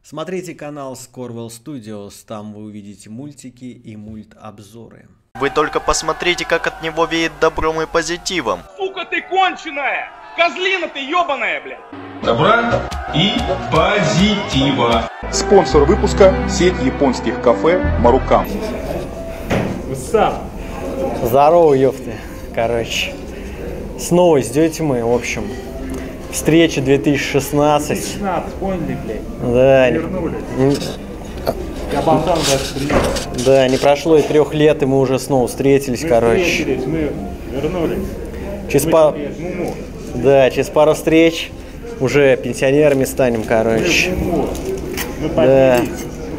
Смотрите канал Scorwell Studios, там вы увидите мультики и мульт-обзоры. Вы только посмотрите, как от него веет добром и позитивом. Сука ты конченая! Козлина ты ебаная, блядь! Добра и позитива. Спонсор выпуска – сеть японских кафе «Марукан». Здорово, ёпты. Короче, снова идете мы, в общем. Встреча 2016. 2016, поняли, блядь? Да. Вернули. Я Богдан даже приехал. Да, не прошло и 3 лет, и мы уже снова встретились, короче. Встретились, мы вернулись. Через пару встреч уже пенсионерами станем, короче. Мы Да. поднялись.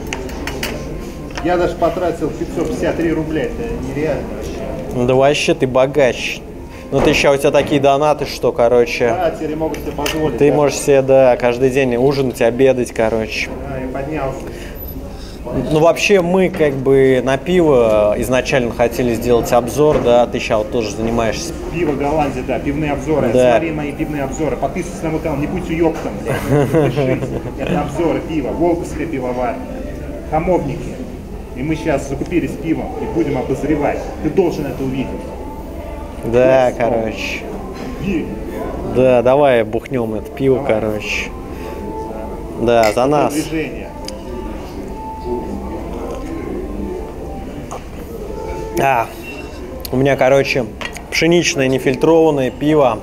Я даже потратил 553 рубля, это нереально вообще. Да вообще ты богач. Ну ты сейчас, у тебя такие донаты, что, короче, Да, теперь я могу себе позволить. ты да? можешь себе, да, каждый день ужинать, обедать, короче. Да, я поднялся. Ну вообще мы как бы на пиво изначально хотели сделать обзор, да, ты сейчас вот тоже занимаешься. Пиво Голландия, да, пивные обзоры. Да. Смотри мои пивные обзоры. Подписывайся на мой канал, не будь уёптом, блядь. Подпишись. Это обзоры пива, Волковская пивоварня, Хамовники. И мы сейчас закупились пивом и будем обозревать. Ты должен это увидеть. Да, короче. И Да, давай бухнем это пиво, короче. Да, за нас. движение. У меня, короче, пшеничное нефильтрованное пиво.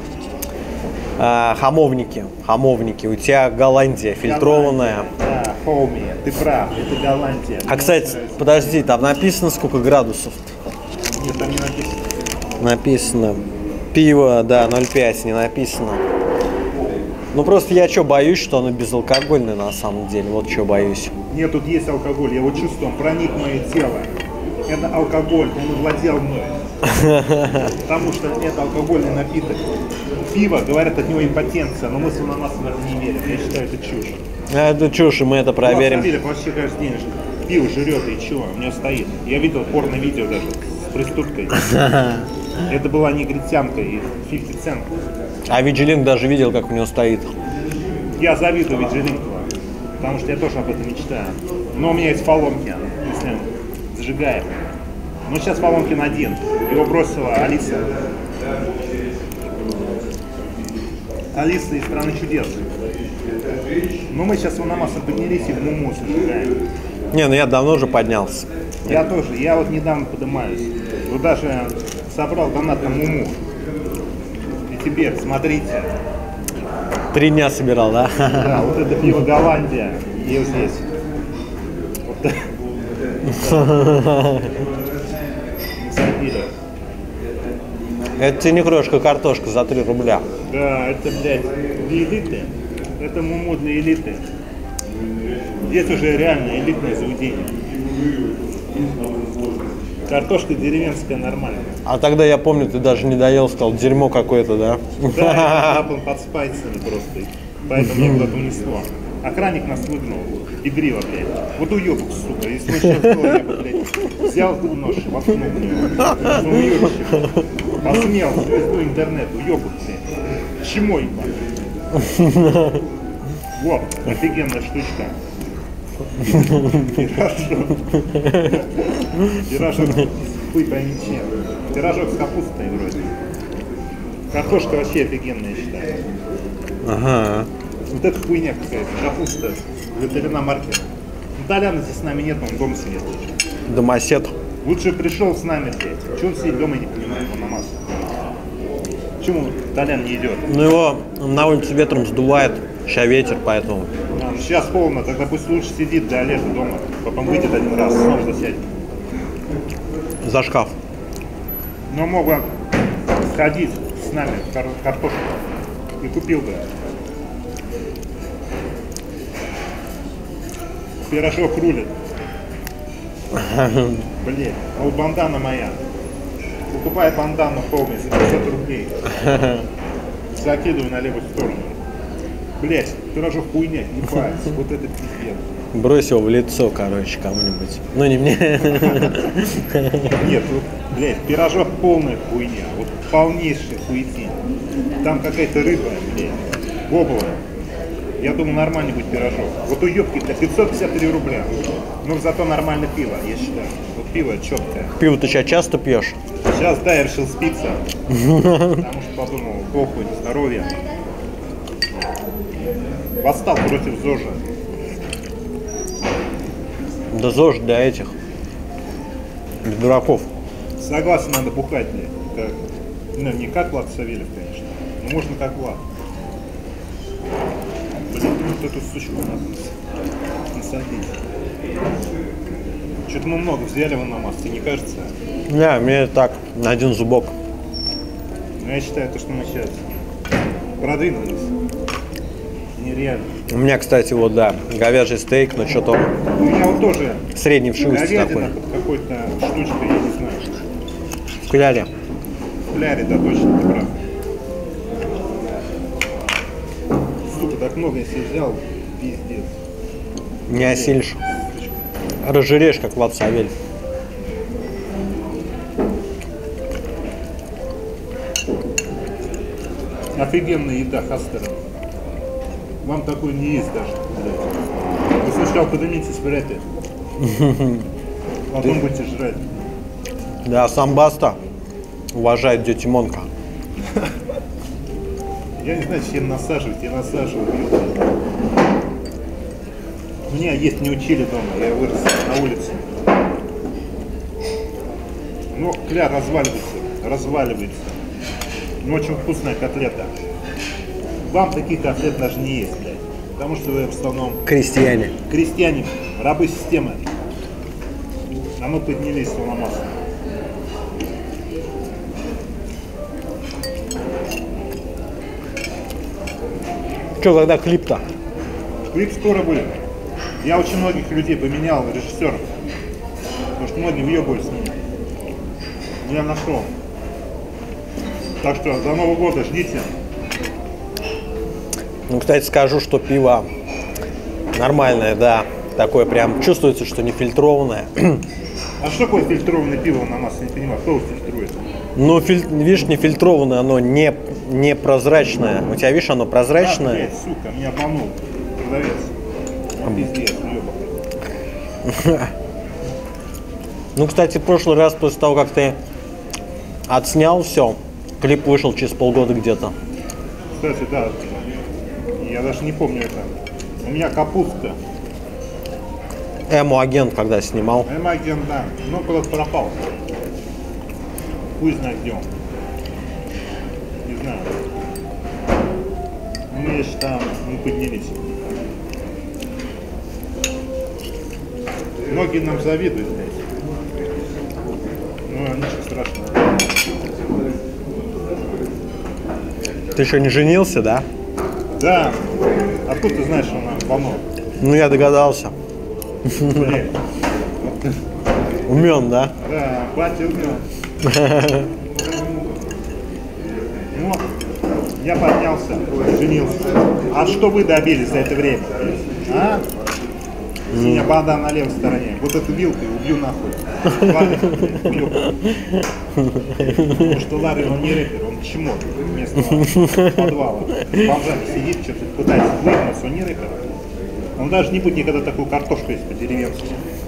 Хамовники. Хамовники. У тебя Голландия фильтрованная. Да, Хоуми, ты прав, это Голландия. А, кстати, подожди, там написано сколько градусов? Нет, там не написано. Написано. Пиво, да, 0,5 не написано. Ну просто я что, боюсь, что оно безалкогольное на самом деле. Вот что боюсь. Нет, тут есть алкоголь, я его чувствую, он проник в мое тело. Это алкоголь, он овладел мной. Потому что это алкогольный напиток. Пиво, говорят, от него импотенция, но мы с ананасом в это не верим. Я считаю, это чушь. Это чушь, и мы это проверим. Ну, почти каждый день пиво жрет, и чего, у него стоит. Я видел порно-видео даже с проституткой. Это была негритянка и 50 Cent. А Виджилинг даже видел, как у него стоит. Я завидую Виджилинку, потому что я тоже об этом мечтаю. Но у меня есть Фоломкин, если он зажигает. Но сейчас Фоломкин один, его бросила Алиса. Алиса из «Страны чудес». Но мы сейчас в Анамаса поднялись и в Муму зажигаем. Не, ну я давно уже поднялся. Я тоже, я вот недавно поднимаюсь. Вот даже собрал донат на Муму. И теперь, смотрите. 3 дня собирал, да? Да, вот это пиво Голландия. И вот здесь. Вот забили. Это тебе не крошка картошка за 3 рубля. Да, это, блядь, для элиты. Это Муму для элиты. Здесь уже реально элитное заведение. Картошка деревенская нормальная. А тогда я помню, ты даже не доел, сказал, дерьмо какое-то, да? Да, я был под спайсами просто. Поэтому меня куда-то унесло. Охранник нас выгнал. Игриво, блядь. Вот уебок, сука. Если бы сейчас было, я бы, блядь, взял нож и воткнул в него. Он уебище. Посмел, звезду интернета, уебок, блядь. Чему ебать? Вот, офигенная штучка. Пирожок. Пирожок. Хуй пойми чем. Пирожок с капустой вроде. Картошка вообще офигенная, я считаю. Ага. Вот эта хуйня какая-то. Капуста. Ветеринар маркет. Ну, Толяна здесь с нами нет, он дома сидит лучше. Домосед. Лучше пришел с нами, блядь. Чего он сидит дома, я не понимаю, он намаз. Почему Толян не идет? Ну его на улице ветром сдувает, ща ветер, поэтому. А, ну, сейчас холодно, тогда пусть лучше сидит до лета дома. Потом выйдет один раз, снова засядет. За шкаф. Но мог бы сходить с нами в картошку и купил бы. Пирожок рулит. Блин, а вот бандана моя. Покупай бандану Хоуми за 500 рублей. Закидываю на левую сторону. Блять, пирожок хуйня, ебать. Вот это пиздец. Брось его в лицо, короче, кому-нибудь. Ну не мне. Нет, вот, блядь, пирожок полная хуйня. Вот полнейшая хуетень. Там какая-то рыба, блядь, бобовая. Я думаю, нормальный будет пирожок. Вот у ёбки-то 553 рубля. Ну, зато нормально пиво, я считаю. Вот пиво четкое. Пиво ты сейчас часто пьешь? Сейчас, да, я решил спиться. Потому что подумал, похуй, здоровье. Восстал против ЗОЖа. Да ЗОЖ для этих. Для дураков. Согласен, надо бухать, блядь. Как, ну, не как Влад Савельев, конечно. Но можно как Влад. Блин, вот эту сучку надо насадить. Что-то мы много взяли в намаз, тебе не кажется? Не, мне так, на один зубок. Но я считаю, то, что мы сейчас продвинулись. Нереально. У меня, кстати, вот, да, говяжий стейк, но что-то он У меня вот тоже средний в шивости такой. говядина под какой-то штучкой, я не знаю. В кляре. В кляре, да, точно, ты прав. Сука, так много я себе взял, пиздец. Не осилишь. Разжиреешь, как Влад Савельев. Офигенная еда, Хастера. Вам такой не есть даже. Блядь. Вы сначала поднимитесь в рэпе. Потом будете жрать. Да, сам Баста уважает дядю Тимонка. Я не знаю, чем насаживать, я насаживаю. Меня есть не учили дома, я вырос на улице. Но кляр разваливается. Но очень вкусная котлета. Вам таких котлет даже не есть, блядь. Потому что вы в основном Крестьяне. крестьяне, рабы системы. А мы поднялись в Ломоносов. Что, когда клип-то? Клип скоро будет. Я очень многих людей поменял, режиссеров. Потому что многие въебывают с ними. Но я нашел. Так что до Нового года ждите. Ну, кстати, скажу, что пиво нормальное, да. Такое прям чувствуется, что не фильтрованное. А что такое фильтрованное пиво на нас? Я не понимаю, кто его фильтрует? Ну, видишь, не фильтрованное, оно не прозрачное. У тебя, видишь, оно А, прозрачное. блядь, сука, меня обманул продавец. Он пиздец, ёбаный. Ну, кстати, в прошлый раз, после того, как ты отснял все, клип вышел через полгода где-то. Кстати, да, я даже не помню это. У меня капуста. Агент, когда снимал. Агент, да, ну куда-то пропал. Хуй знает где он. Не знаю. Ну, я считаю, мы поднялись. Многие нам завидуют, блядь. Ну, ничего страшного. Ты еще не женился, да? Да. Откуда ты знаешь, что она помог? Ну, я догадался. Блядь. Умен, да? Да, батя умел. Ну, я поднялся, женился. А что вы добились за это время? А? Синяя банда на левой стороне. Вот эту вилкой убью нахуй. Ладно, потому что Ларри, он не рэпер, он чмо местного подвала. С бомжами сидит, что-то пытается выгнаться, он не рэпер. Он даже не будет никогда такую картошку есть по-деревенски.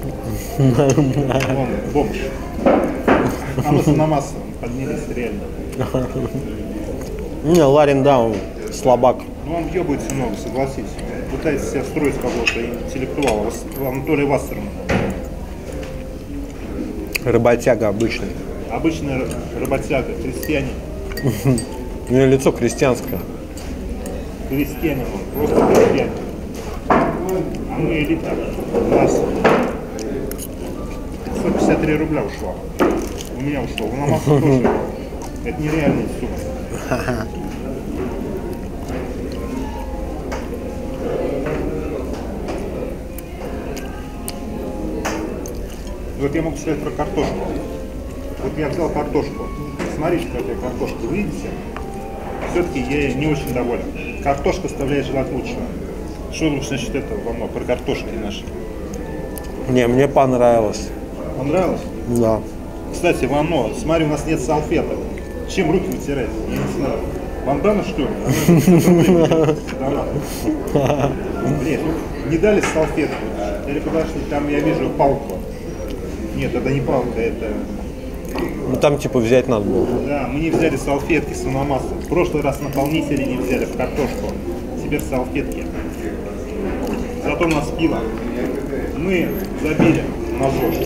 Он бомж. А мы с Намасом поднялись реально. Не, Ларин, да, он слабак. Ну он въебывается много, согласись. Пытается себя строить какого-то интеллектуала, Анатолия Вассермана. Работяга обычный. Обычный работяга, крестьянин. У него лицо крестьянское. Крестьянин он, просто крестьянин. А мы элита. У нас 153 рубля ушло. У меня ушло. У Намаса тоже. Это нереальная сумма. Вот я могу сказать про картошку. Вот я взял картошку. Смотрите, какая картошка. Вы видите? Все-таки я ей не очень доволен. Картошка оставляет желать лучшего. Что лучше насчет этого вам про картошки наши? Не, мне понравилось. Понравилось? Да. Кстати, Вано, смотри, у нас нет салфеток. Чем руки вытирать? Я не знаю. Бандана, что ли? Блин, не дали салфетку. Или подошли, там я вижу палку. Нет, это не палка, это... Ну там типа взять надо было. Да, мы не взяли салфетки с ананасом. В прошлый раз наполнители не взяли в картошку. Теперь салфетки. Зато у нас пиво. Мы забили на ЗОЖ.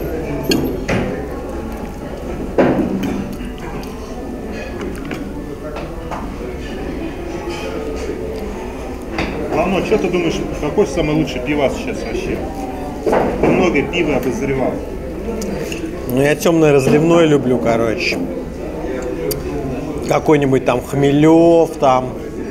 Главное, что ты думаешь, какой самый лучший пивас сейчас вообще? Ты много пива обозревал. Ну я темное разливное люблю, короче. Какой-нибудь там Хмелев там.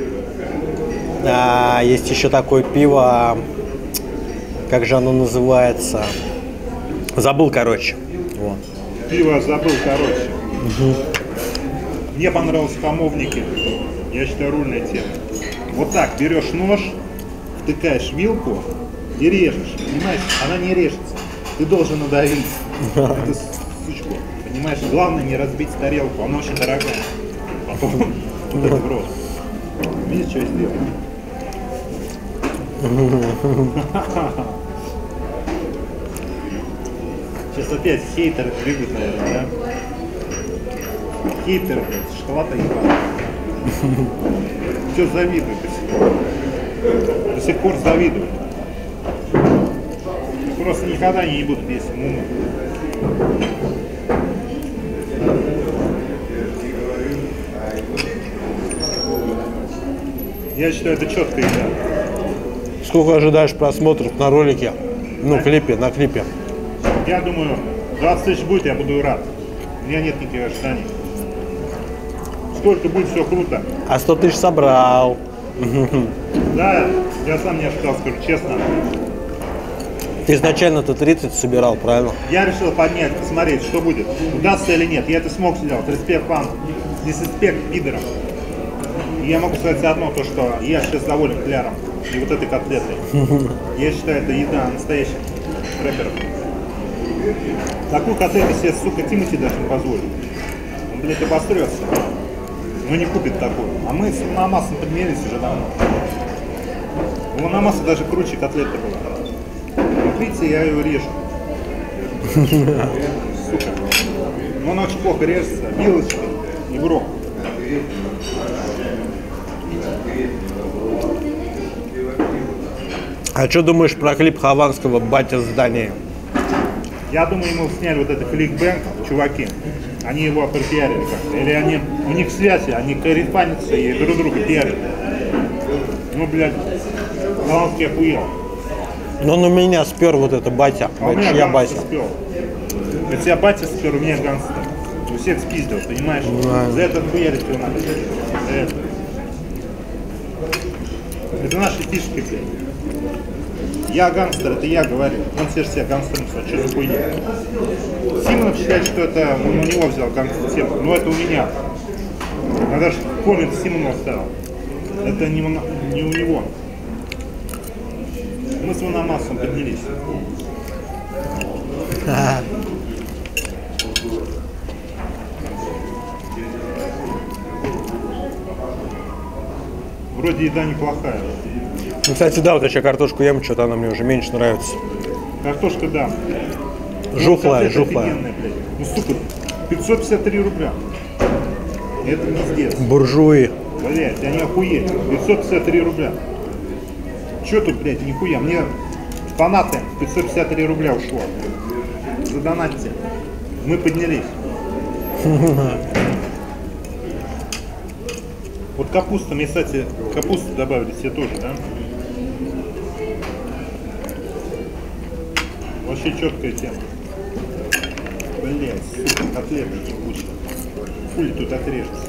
А, есть еще такое пиво, как же оно называется? Забыл, короче. Вот. Пиво забыл, короче. Мне понравились хамовники. Я считаю, рульная тема. Вот так, берешь нож, втыкаешь вилку и режешь. Понимаешь, она не режется. Ты должен надавить эту сучку. Понимаешь, главное не разбить тарелку. Она очень дорогая. Потом вот это в рот. Видишь, что я сделал? Сейчас опять хейтеры придут, наверное, да? Хейтеры, блядь, шоколада ебаная. Все завидуют до сих пор. До сих пор завидуют. Просто никогда не ебут песню. Я считаю, это четко игра. Сколько ожидаешь просмотров на ролике? Ну, клипе, на клипе. Я думаю, 20 тысяч будет, я буду рад. У меня нет никаких ожиданий. Сколько будет, все круто. А 100 тысяч собрал. Да, я сам не ожидал, скажу честно. Ты изначально ты 30 собирал, правильно? Я решил поднять, посмотреть, что будет. Удастся или нет. Я это смог сделать. Респект вам. Диспект пидорам. И я могу сказать одно, то что я сейчас доволен кляром. И вот этой котлетой. Я считаю, это еда настоящих рэперов. Такую котлету себе, сука, Тимати даже не позволит. Он, блядь, обострется. Но не купит такую. А мы с ананасом подмерились уже давно. У ананаса даже круче котлета была. Вот видите, я ее режу. Сука. Но она очень плохо режется. Вилочкой и в рог. А что думаешь про клип Хованского «Батя здание»? Я думаю, ему сняли вот это кликбэнк, чуваки. Они его пропиарили как-то. Или они, у них связи, они коррефанятся и друг друга пиарят. Ну, блядь, Хованский охуел. Но он у меня спер вот это батя. А у меня Я батя. гангстер спел. У тебя батя спер, у меня гангстер. У всех спиздил, понимаешь? Да. За это хуярить его надо. За это. Это наши фишки, блядь. Я гангстер, это я говорю. Он все же себя гангстером, а что за хуйня? Симонов считает, что это он у него взял гангстер тему, но это у меня. Я даже коммент Симонова оставил. Это не у него. Мы с ананасом поднялись. Вроде еда неплохая. Ну, кстати, да, вот я сейчас картошку ем, что-то она мне уже меньше нравится. Картошка, да. Жухлая, Ну, жухлая. офигенная, блядь. Ну, сука, 553 рубля. Это пиздец. Буржуи. Блядь, они охуели. 553 рубля. Че тут, блядь, нихуя. Мне фанаты 553 рубля ушло. Задонатьте. Мы поднялись. Вот капуста, мне, кстати, капусту добавили себе тоже, да? Вообще четкая тема. Блядь, сука, котлеты ебучие. Хули тут отрежется.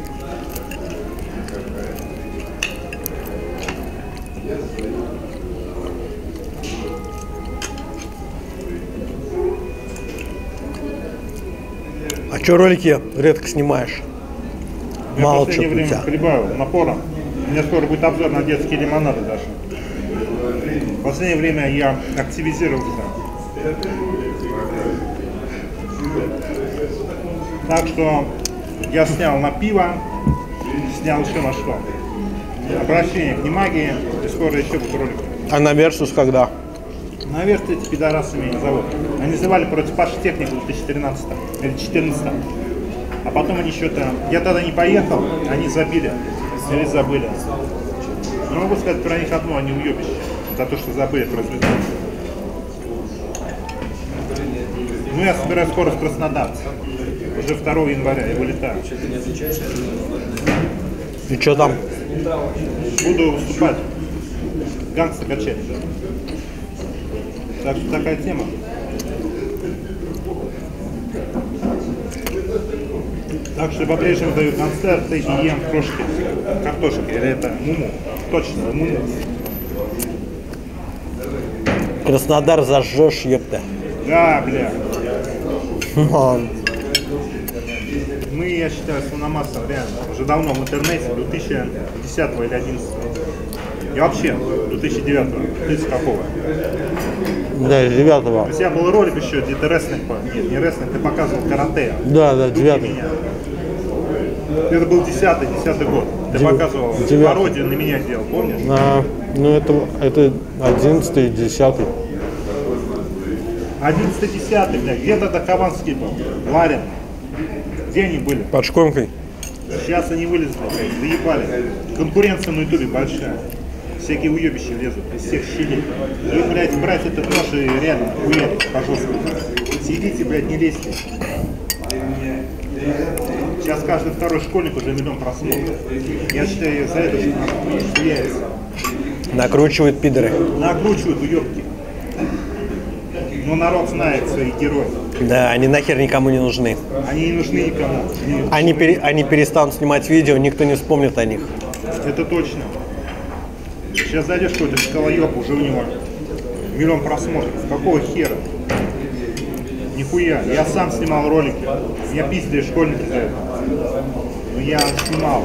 А что ролики редко снимаешь? Я в Мало последнее что у время тебя. прибавил напором. У меня скоро будет обзор на детские лимонады даже. В последнее время я активизировался. Так что я снял на пиво, Снял еще на что. Обращение к немагии, и скоро еще будут ролики. А на Версус когда? Наверх эти пидорасы меня зовут. Они называли против Паши Технику в 2013 или 2014. А потом они что-то... Я тогда не поехал, они забили. Или забыли. Но могу сказать про них одно, они уебища. За то, что забыли про результат. Ну, я собираюсь скоро в Краснодар. Уже 2 января я вылетаю. И что там? Буду выступать. Гангста качать. Так что такая тема. Так что по-прежнему даю концерты и ем крошки картошек. Или это муму. Точно, муму. Краснодар зажжешь, ёпта. Да, бля. Мы, я считаю, Свономасов реально уже давно в интернете, 2010 или 2011. И вообще, 2009. Ты с какого? Да, 9-го. У тебя был ролик еще, где ты рестлинг, нет, не рестлинг, ты показывал карате. Да, 9-й. Это был 10-й год. Ты показывал 9-й. пародию на меня делал, помнишь? Ну это 11-й, 10-й. 11-10, блядь, где тогда Хованский был? Ларин. Где они были? Под шконкой. Сейчас они вылезли, блядь, заебали. Конкуренция на ютубе большая. Всякие уебища лезут из всех щелей. Вы, блядь, брать этот нож и реально уедете, пожалуйста. Сидите, блядь, не лезьте. Сейчас каждый второй школьник уже 1 миллион просмотров. Я считаю, за это же влияется. Накручивают пидоры. Накручивают уебки. Но народ знает своих героев. Да, они нахер никому не нужны. Они не нужны никому. Они перестанут снимать видео, никто не вспомнит о них. Это точно. Сейчас зайдешь в какой-то школоёб, уже у него 1 миллион просмотров. Какого хера? Нихуя. Я сам снимал ролики. Меня пиздили школьники за это. Но я снимал.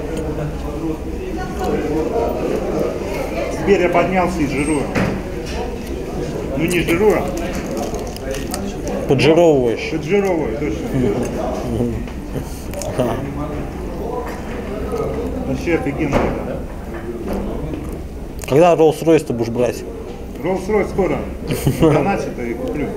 Теперь я поднялся и жирую. Ну не жирую. Поджировываешь. Поджировываю, точно. Вообще офигенно. Когда Rolls-Royce ты будешь брать? Rolls-Royce скоро. Донатит и куплю.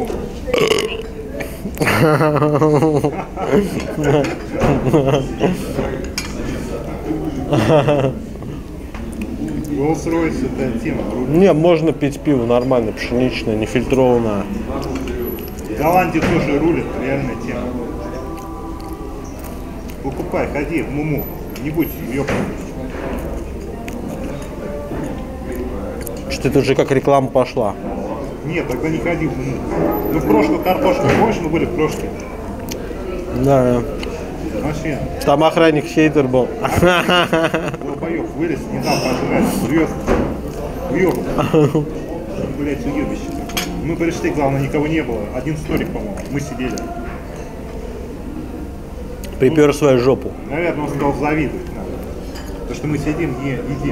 Rolls-Royce это тема. Не, можно пить пиво нормально, пшеничное, нефильтрованное. Голландия тоже рулит, реальная тема. Покупай, ходи в Муму. Не будь ёбаным. Что это уже как реклама пошла. Нет, тогда не ходи в Муму. Ну в прошлую картошку, помнишь, мы были в прошлой? Да. Вообще. Там охранник хейтер был. Долбоёб вылез, не дал пожрать. Серьезно. Уёбок. Блять, уёбище. Мы пришли, главное, никого не было. Один столик, по-моему. Мы сидели. Припер свою жопу. Наверное, он сказал завидовать нам. Потому что мы сидим, едим.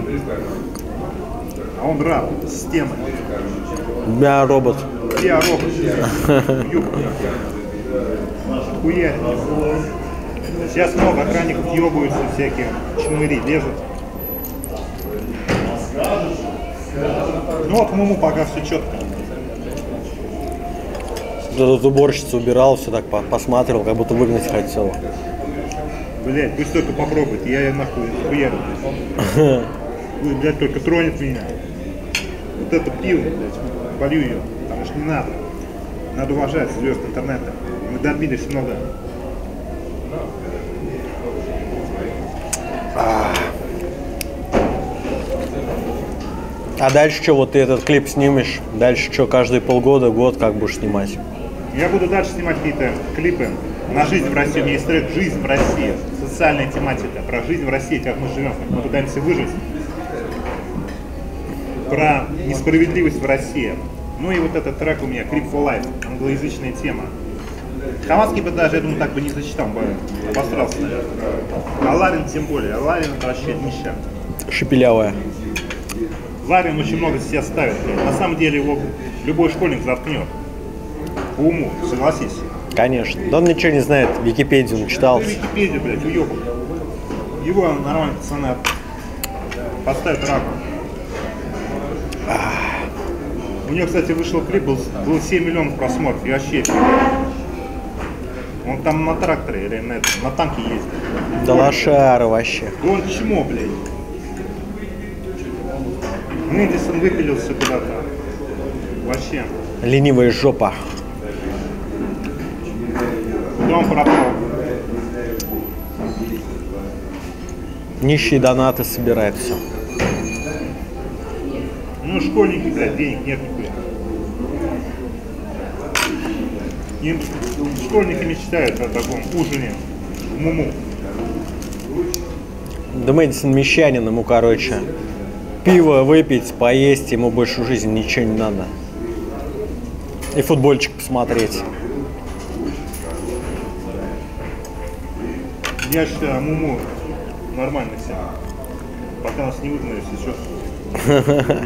А он рад. Система. Я робот. Я робот. Ёбок. Хуярь. Сейчас много охранников ёбаются, всякие чмыри лезут. Ну вот в Муму пока все четко. Тут уборщица убирала, все так посматривал, как будто выгнать хотела. Блять, пусть только попробует, я ее нахуй хуярю. Пусть, блядь, только тронет меня. Вот это пиво, блядь, полью ее, потому что не надо. Надо уважать звезд интернета. Мы добились много. А дальше что, вот ты этот клип снимешь? Дальше что, каждые полгода, год как будешь снимать? Я буду дальше снимать какие-то клипы на жизнь в России. У меня есть трек «Жизнь в России». Социальная тематика. Про жизнь в России, как мы живем, как мы пытаемся выжить. Про несправедливость в России. Ну и вот этот трек у меня «Creep for Life». Англоязычная тема. Хованский бы даже, я думаю, так бы не зачитал бы. Обосрался, наверное. А Ларин тем более. А Ларин это вообще днища. Шепелявая. Ларин очень много с себя ставит. Блядь. На самом деле его любой школьник заткнет. По уму, согласись. Конечно. Да он ничего не знает, Википедию читал. Ты Википедию, блядь, уёбок. Его нормально пацаны поставят раку. У него, кстати, вышел клип, был 7 миллионов просмотров, и вообще он там на тракторе или на танке ездит. Да лошара вообще. Он чмо, блядь. Мэдисон выпилился куда-то. Вообще. Ленивая жопа. Куда он пропал? Нищие донаты собирает все. Ну, школьники, блядь, денег нет нихуя. Школьники мечтают о таком ужине в Муму. Да Мэдисон мещанин, ему, короче, пиво выпить, поесть, ему больше в жизни ничего не надо. И футбольчик посмотреть. Я считаю, Муму нормально все. Пока нас не выгнали, если что.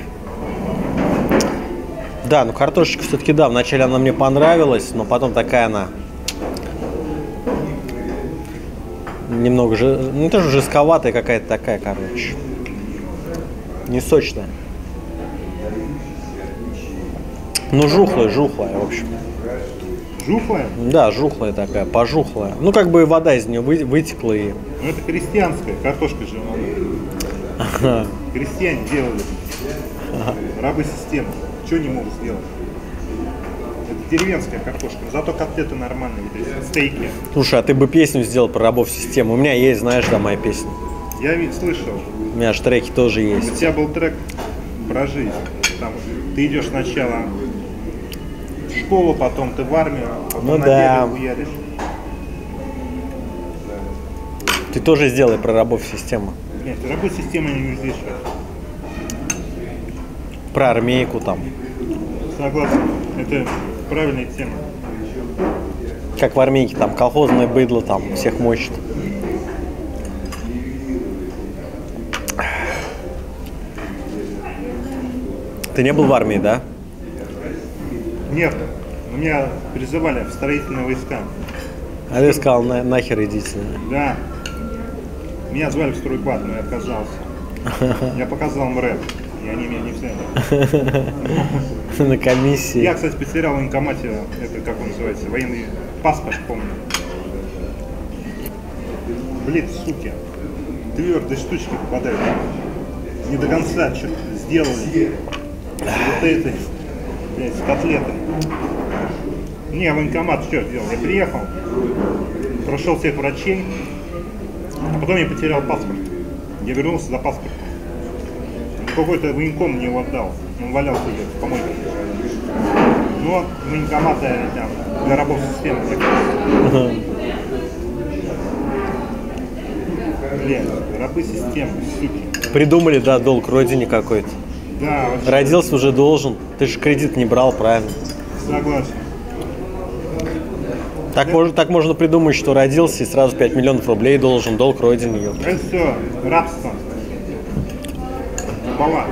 Да, ну картошечка все-таки, да, вначале она мне понравилась, но потом такая она немного же, ну тоже жестковатая какая-то такая, короче, не сочная. Ну жухлая, в общем. Жухлая? Да, жухлая такая, пожухлая. Ну как бы вода из нее вытекла и... Ну это крестьянская, картошка же. Крестьяне делали. Рабы системы. Что не могут сделать? Это деревенская картошка, зато котлеты нормальные, стейки. Слушай, а ты бы песню сделал про рабов системы? У меня есть, знаешь, да, моя песня. Я ведь слышал. У меня же треки тоже У есть. тебя был трек про жизнь. Там ты идешь сначала в школу, потом ты в армию, потом Ну на да. деле уедешь. Ты тоже сделай про рабов системы. Нет, рабы системы не здесь. Про армейку там. Согласен. Это правильная тема. Как в армейке, там колхозное быдло там всех мочит. Ты не был в армии, да? Нет, меня призывали в строительные войска. А ты сказал, нахер идите. Да. Меня звали в стройбат, но я отказался. Я показал им рэп, и они меня не взяли. На комиссии. Я, кстати, потерял в военкомате, это как он называется, военный паспорт, помню. Блин, суки. Твердые штучки попадают. Не до конца что-то сделали. Вот это, блядь, котлеты. Не, военкомат что сделал? Я приехал, прошел всех врачей, а потом я потерял паспорт. Я вернулся за паспортом. Какой-то военком мне его отдал. Он валялся где-то в помойке. Но военкоматы там для рабов системы закрылись. Блин, рабы системы, суки. Придумали, да, долг родине какой-то. Да, вообще. Родился уже должен. Ты же кредит не брал, правильно? Согласен. Так можно придумать, что родился и сразу 5 миллионов рублей должен, долг родине. Ёпта. Это все рабство. Бала.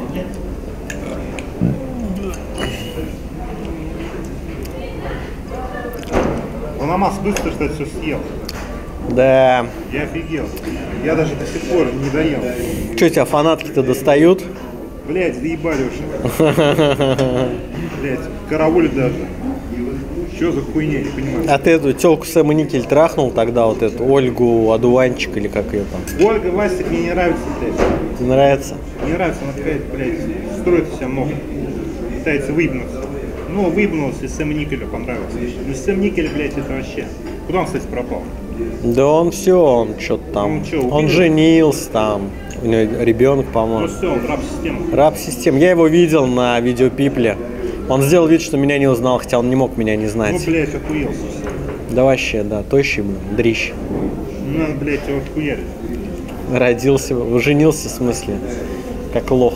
Лономас быстро, кстати, все съел. Да. Я офигел. Я даже до сих пор не доел. Что тебя фанатки-то достают? Блять, заебали уже. Блять, караулит даже. Что за хуйня, не понимаю. А ты эту тёлку Сэма Никель трахнул тогда, вот эту Ольгу Адуванчик или как ее там? Ольга Васик мне не нравится, блядь. Тебе нравится? Не нравится, она какая-то, блядь, строит из себя много. Пытается выебнуться. Ну, выебнулась, и Сэм Никелю понравилось. Ну, Сэм Никель, блядь, это вообще. Куда он, кстати, пропал? Да он все, он что-то там. Ну, чё, убил? Он женился там. У него ребенок, Ну по-моему. все, он раб-система. Раб-систем. Я его видел на видеопипле. Он сделал вид, что меня не узнал, хотя он не мог меня не Ну, знать. блядь, охуелся. Да вообще, да, тощий, блин, дрищ. Ну, блядь, его отхуярили. Родился, женился, в смысле, как лох.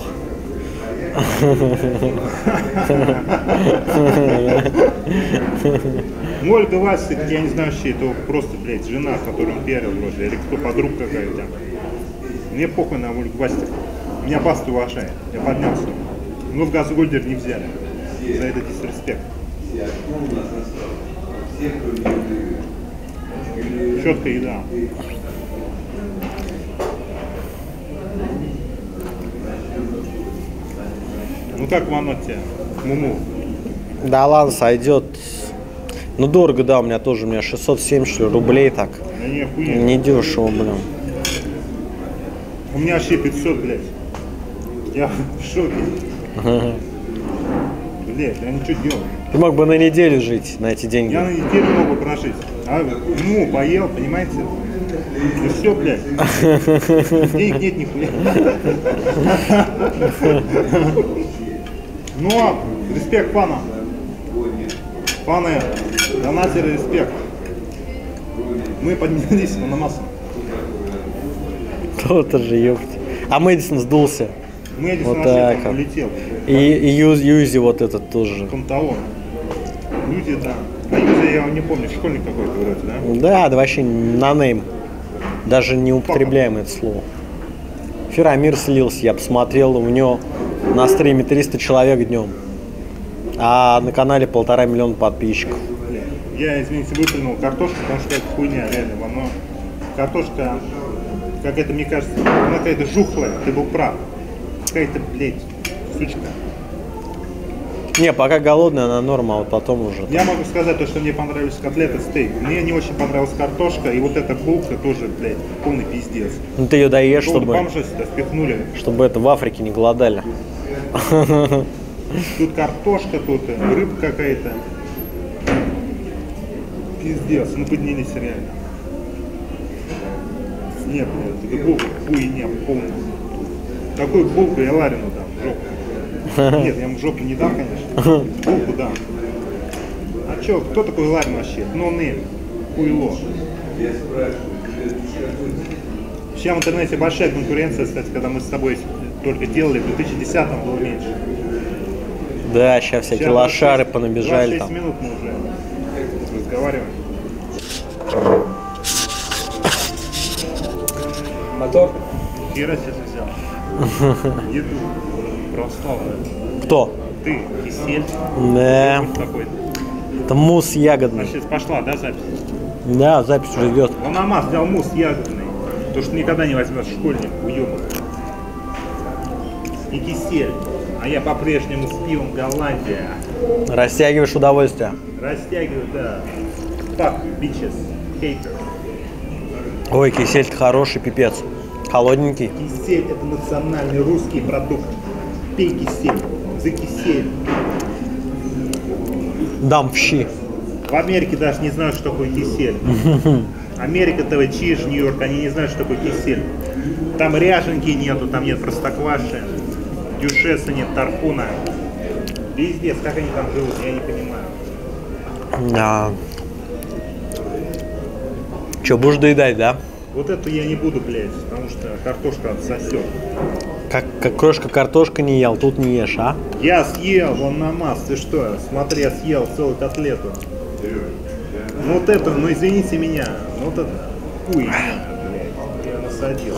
Ну, Ольга Васик, я не знаю, вообще, это просто, блядь, жена, которую он пиарил вроде, или кто, подруга какая-то. Мне похуй на Ольгу Васик. Меня Баста уважает, я поднялся. Но в Газгольдер не взяли за этот дисреспект. Четкая еда. Ну как вам от тебя? Муму. Да ладно, сойдет. Ну дорого, да, у меня 670 рублей так. Да не, охуенно. Не дешево, блин. У меня вообще 500, блядь. Я в шоке. Блядь, я ничего делал. Ты мог бы на неделю жить на эти деньги. Я на неделю мог бы прожить. А, ну, поел, понимаете? И все, блядь. Денег нет нихуя. Ну, респект фанам. Фаны, донатеры, респект. Мы поднялись на массу. То-то же, ёпт. А Мэдисон сдулся. Мэдисон Вот вообще так там вот. улетел. И Юзи вот этот тоже. Панталон. Люди, да. А Юзи я не помню, школьник какой-то вроде, да? Да, да вообще нонейм. Даже не употребляем это слово. Ферамир слился, я посмотрел, у него на стриме 300 человек днем. А на канале 1,5 миллиона подписчиков. Я, извините, выплюнул картошку, потому что это хуйня, реально, но картошка, какая-то, мне кажется, она какая-то жухлая, ты был прав. Какая-то, блядь, сучка. Не, пока голодная, она норма, а вот потом уже. Я могу сказать то, что мне понравились котлеты, стейк. Мне не очень понравилась картошка, и вот эта булка тоже, блядь, полный пиздец. Ну ты ее доешь, чтобы бомжа сюда впихнули. это в Африке не голодали. Тут картошка, тут рыба какая-то. Пиздец, мы поднялись реально. Не, блядь, это булка, хуйня полная. Какую булку я Ларину дам? В жопу. Нет, я ему в жопу не дам, конечно. Булку дам. А чё, кто такой Ларин вообще? No name. Хуйло. Сейчас в интернете большая конкуренция, кстати, когда мы с тобой только делали, в 2010-м было меньше. Да, сейчас всякие лошары понабежали 26 там. минут мы уже разговариваем. Мотор? Хера себе взял. Еду. Православную. Кто? Ты, кисель. Да, Какой-то. это мусс А ягодный. сейчас пошла, да, запись? Да, запись уже идет. Лономас взял мусс ягодный. То, что никогда не возьмешь школьник, уебок. И кисель. А я по-прежнему с пивом Голландия. Растягиваешь удовольствие. Растягиваю, да. Fuck, bitches, haters. Ой, кисель-то хороший, пипец. Холодненький. Кисель – это национальный русский продукт. Пей кисель, за кисель. Дам в щи. В Америке даже не знают, что такое кисель. Америка, ТВ, Чиж, Нью-Йорк, они не знают, что такое кисель. Там ряженки нету, там нет простокваши, дюшеса нет, тархуна. Пиздец, как они там живут, я не понимаю. Да. Че, будешь доедать, да? Вот эту я не буду, блядь, потому что картошка отсосет. Как крошка картошка не ел, тут не ешь, а? Я съел, вон намаз, ты что? Смотри, я съел целую котлету. Ну вот это, ну извините меня, ну вот это хуйня, блядь, я насадил.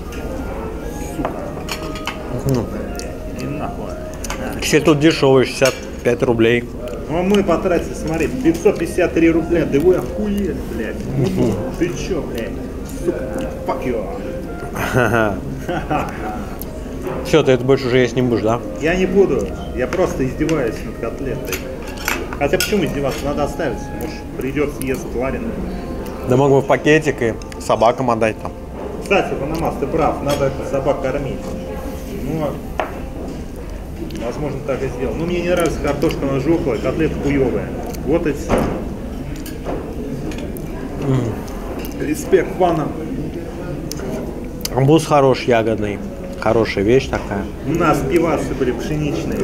Сука. И нахуй. Кисель тут дешевый, 65 рублей. Ну а мы потратили, смотри, 553 рубля, да вы охуели, блядь. Ты чё, блядь? Сука, fuck you. Все, ты это больше уже есть не будешь, да? Я не буду, я просто издеваюсь над котлетой. Хотя почему издеваться? Надо оставить. Может, придет съест Ларин. Да мог бы в пакетик и собакам отдать там. Кстати, Панамас, ты прав, надо собак кормить. Ну, возможно, так и сделал. Но мне не нравится картошка, она жухлая, котлета хуевая. Вот и все. Респект фанам. Арбуз хороший, ягодный. Хорошая вещь такая. У нас пивасы были пшеничные.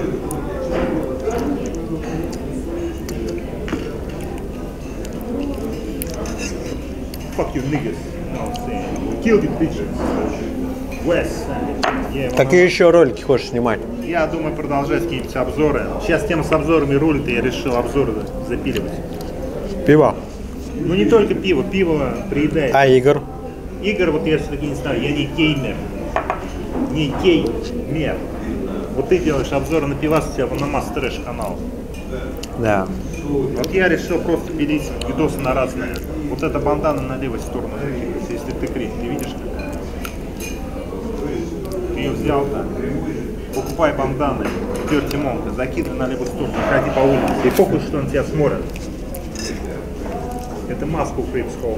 Fuck you niggas. No, I'm saying. Kill the bitches. West Side. Yeah, Какие еще ролики хочешь снимать? я думаю продолжать какие-нибудь обзоры. Сейчас тема с обзорами рулит, и я решил обзоры запиливать. Пиво. Ну не только пиво, пиво приедает. А игр? Игр, вот я все-таки не знаю, я не геймер. Не геймер. Вот ты делаешь обзоры на пивас, у тебя Ванамас трэш канал. Да. Вот я решил просто пилить видосы на разные. Вот эта бандана на левой сторону закидывается, если ты крик, не видишь как? Ты ее взял, да? Покупай банданы. Dirty Monk, закидывай на левую сторону, ходи по улице. И похуй, что он тебя смотрит. Это маска у Крипс Холл.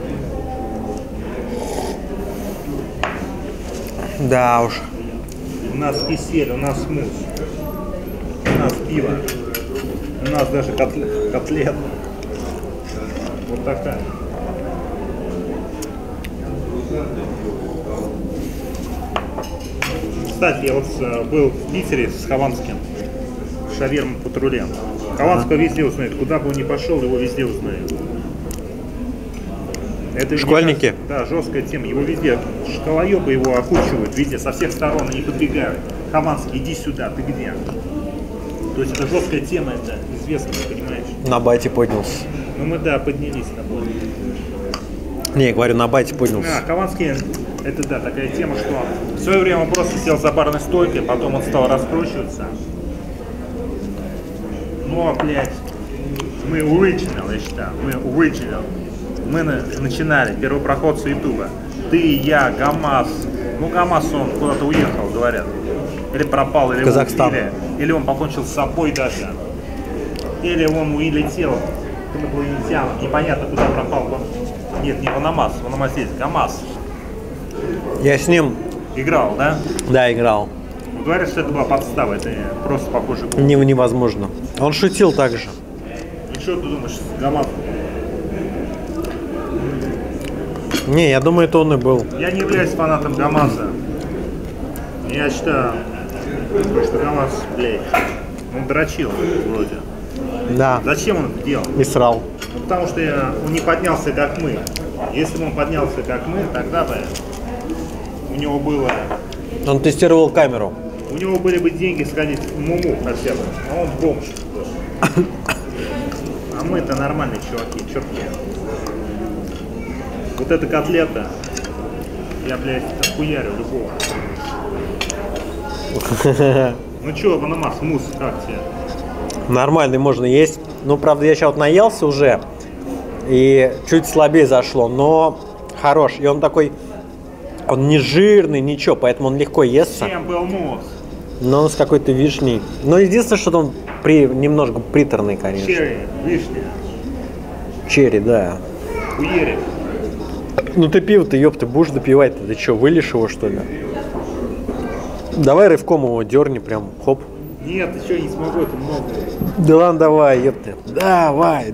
Да уж. У нас кисель, у нас смус, у нас пиво, у нас даже котлет. Вот такая. Кстати, я вот был в Питере с Хованским, шаверма патрулем. Хованского везде узнают, куда бы он ни пошел, его везде узнают. Это, Школьники? Кажется, да, жесткая тема. Его везде, школоебы его окучивают, везде, со всех сторон они подбегают. Хованский, иди сюда, ты где? То есть это жесткая тема, это известно, понимаешь? На бате поднялся. Ну мы, да, поднялись на бой. Не, я говорю, на бате поднялся. Хованский, это, да, такая тема, что в свое время он просто сел за барной стойкой, потом он стал раскручиваться. Но, блядь, мы original, я считаю, мы original. Мы начинали, первопроходцы Ютуба. Ты, я, ГАМАЗ. Ну, ГАМАЗ, он куда-то уехал, говорят. Или пропал, или Казахстан. или он покончил с собой даже. Или он улетел к инопланетянам. Непонятно, куда пропал. Нет, не Ванамаз, Ванамаз здесь, ГАМАЗ. Я с ним... Играл, да? Да, играл. Говорят, что это была подстава, это просто похоже было. Невозможно. Он шутил так же. И что ты думаешь, ГАМАЗ? Не, я думаю, это он и был. Я не являюсь фанатом ГАМАЗа. Я считаю, что ГАМАЗ, блядь, он дрочил вроде. Да. Зачем он это делал? И срал. Ну, потому что он не поднялся как мы. Если бы он поднялся как мы, тогда бы у него было... Он тестировал камеру. У него были бы деньги сходить в Муму хотя бы. А он бомж. А мы-то нормальные чуваки, чертки. Вот эта котлета, я, блядь, отхуярю любого. Ну чё, Ванамас, мусс, как тебе? Нормальный можно есть. Ну, правда, я сейчас вот наелся уже. И чуть слабее зашло, но хорош. И он такой, он не жирный, ничего, поэтому он легко естся. Чем был мусс? Но он с какой-то вишней. Но единственное, что он немножко приторный, конечно. Черри, вишня, Черри, да. хуерик. Ну ты пиво-то, ёпта, будешь допивать-то? Ты что, вылишь его, что ли? Давай рывком его дерни прям, хоп. Нет, еще не смогу, это много. Да ладно, давай, ёпта. Давай,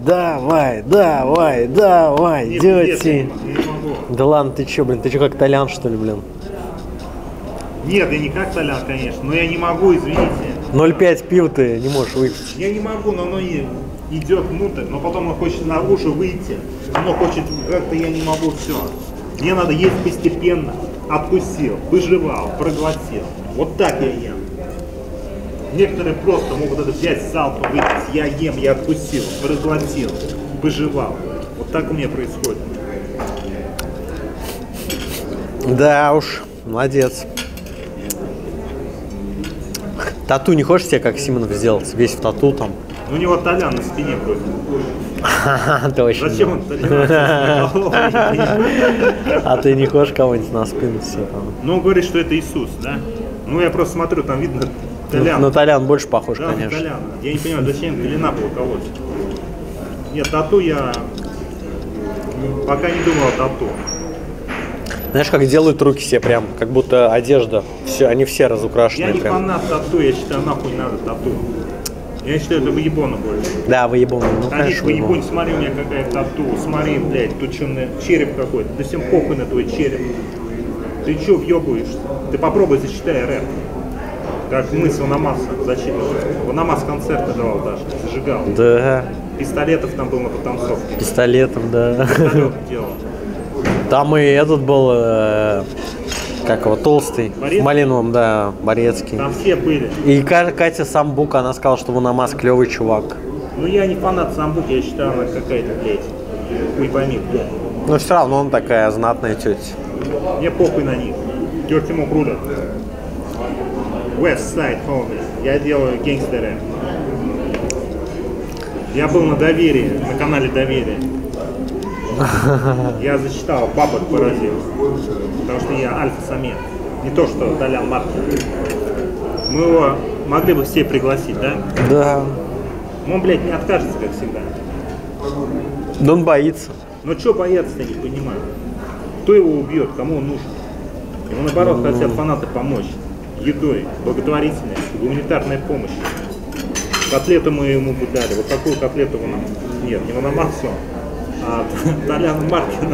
Нет, дети. не могу. Да ладно, ты чё, блин, ты чё, как Толян, что ли, блин? Нет, я не как Толян, конечно, но я не могу, извините. 0,5 пива ты не можешь выпить. Я не могу, но оно идет внутрь, но потом он хочет наружу выйти. Оно хочет, как-то я не могу, все. Мне надо есть постепенно. Откусил, выживал, проглотил. Вот так я ем. Некоторые просто могут это взять залпом, выпить. Я ем, я откусил, проглотил, выживал. Вот так у меня происходит. Да уж, молодец. Тату не хочешь себе, как Симонов, сделать? Весь в тату там. У него Толян на спине вроде. Точно. Зачем он Толян на голову? А ты не хочешь кого-нибудь на спину себе там? Ну, он говорит, что это Иисус, да? Ну, я просто смотрю, там видно Толян. На Толян больше похож, Да, конечно. Толян. Я не понимаю, зачем Толяна было колоть. Нет, тату я пока не думал о тату. Знаешь, как делают руки себе прям, как будто одежда. Все, они все разукрашены Я не прям. фанат тату, я считаю, нахуй надо тату. Я считаю, это выебоно больше. Да, выебон. Ну, Ходить конечно, выебон. выебонь, смотри, у меня какая тату, смотри, блядь, тут что, череп какой-то, да всем похуй на твой череп. Ты чё въебываешься? Ты попробуй зачитай рэп. Как мы с Ванамасом зачитывали. Ванамас концерты давал даже, зажигал. Да, Пистолетов там был на потанцовке. пистолетом, да. Пистолет делал. Там и этот был, как его, толстый, Борецкий? в малиновом, да, Борецкий. Там все были. И Катя Самбук, она сказала, что Ванамас клевый чувак. Ну я не фанат Самбуки, я считаю, она какая-то, блядь, хуй пойми, блядь. Но все равно он такая знатная тетя. Мне похуй на них. Dirty Monk рулят. West Side, homie. Я делаю гангстеры. Я был на Доверии, на канале Доверие. Я зачитал, бабок поразил. Потому что я альфа-самец. Не то, что Толян Маркин. Мы Могли бы все пригласить, да? Да. Он, блядь, не откажется, как всегда. Да он боится. Но что бояться-то, не понимаю. Кто его убьет, кому он нужен? Ему наоборот хотят фанаты помочь. Едой, благотворительностью, гуманитарной помощью. Котлету мы ему бы дали. Вот такую котлету он нам... Нет, не Мономахсу, а Толяну Маркина.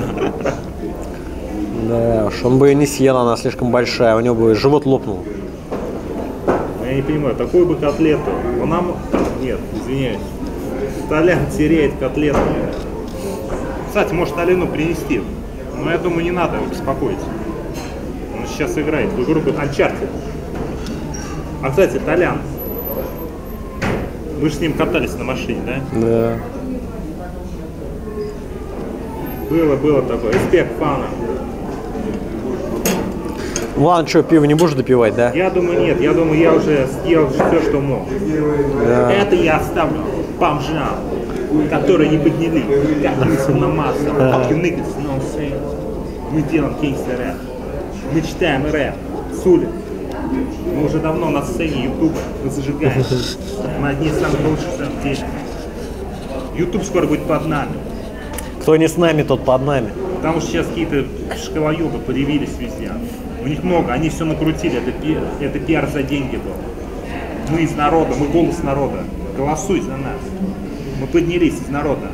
Да уж, он бы ее не съел, она слишком большая, у него бы живот лопнул. Я не понимаю, такую бы котлету. Он нам... Нет, извиняюсь. Толян теряет котлету. Кстати, может Алену принести. Но я думаю, не надо его беспокоить. Он сейчас играет в игру Uncharted. А, кстати, Толян. Вы же с ним катались на машине, да? Да. Было такое. Респект фана. Ладно, что, пиво не будешь допивать, да? Я думаю, нет. Я думаю, я уже съел все, что мог. Да. Это я оставлю бомжам, которые не подняли. Как мысль на массу. Fuck you niggas, you know what I'm saying? Мы делаем кейсы рэп. Мы читаем рэп с улиц. Мы уже давно на сцене Ютуба. Мы зажигаем. Мы одни из самых лучших в самом деле. Ютуб скоро будет под нами. Кто не с нами, тот под нами. Потому что сейчас какие-то школоёбы появились везде. У них много, они все накрутили. Это пиар за деньги был. Мы из народа, мы голос народа. Голосуй за нас. Мы поднялись из народа.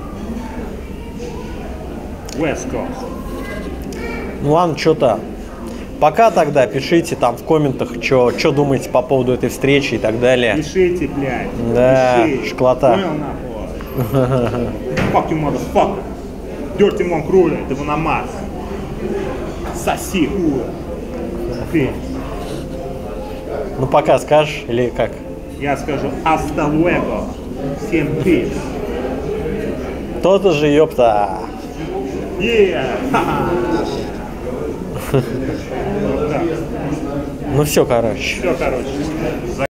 West Coast. Ну ладно, что-то. Пока тогда пишите там в комментах, что думаете по поводу этой встречи и так далее. Пишите, блядь. Да, пишите. школота. Понял, нахуй? Fuck you, motherfucker. Dirty Monk Ruler, это Мономах. Соси, хуя. Ты. Ну пока скажешь или как? Я скажу hasta luego. Всем пиз. То-то же, ёпта. Yeah. Ну все, короче. Все, короче.